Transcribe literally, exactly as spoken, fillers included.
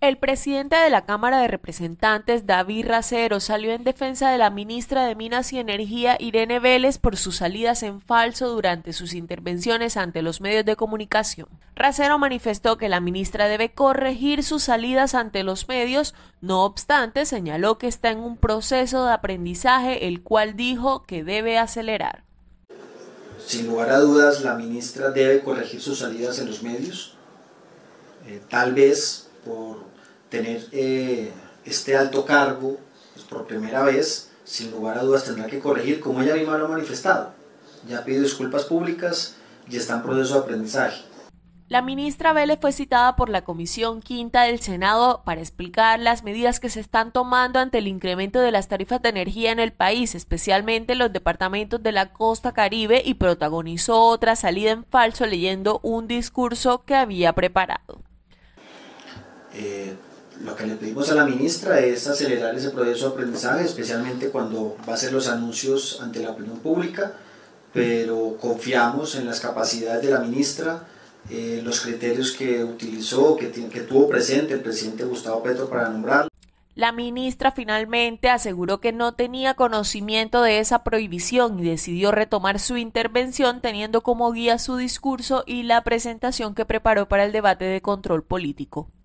El presidente de la Cámara de Representantes, David Racero, salió en defensa de la ministra de Minas y Energía, Irene Vélez, por sus salidas en falso durante sus intervenciones ante los medios de comunicación. Racero manifestó que la ministra debe corregir sus salidas ante los medios, no obstante, señaló que está en un proceso de aprendizaje, el cual dijo que debe acelerar. Sin lugar a dudas, la ministra debe corregir sus salidas en los medios, eh, tal vez por tener eh, este alto cargo, pues por primera vez, sin lugar a dudas tendrá que corregir, como ella misma lo ha manifestado. Ya pidió disculpas públicas y está en proceso de aprendizaje. La ministra Vélez fue citada por la Comisión Quinta del Senado para explicar las medidas que se están tomando ante el incremento de las tarifas de energía en el país, especialmente en los departamentos de la costa caribe, y protagonizó otra salida en falso leyendo un discurso que había preparado. Eh, Lo que le pedimos a la ministra es acelerar ese proceso de aprendizaje, especialmente cuando va a hacer los anuncios ante la opinión pública, pero confiamos en las capacidades de la ministra, eh, los criterios que utilizó, que, que tuvo presente el presidente Gustavo Petro para nombrarlo. La ministra finalmente aseguró que no tenía conocimiento de esa prohibición y decidió retomar su intervención teniendo como guía su discurso y la presentación que preparó para el debate de control político.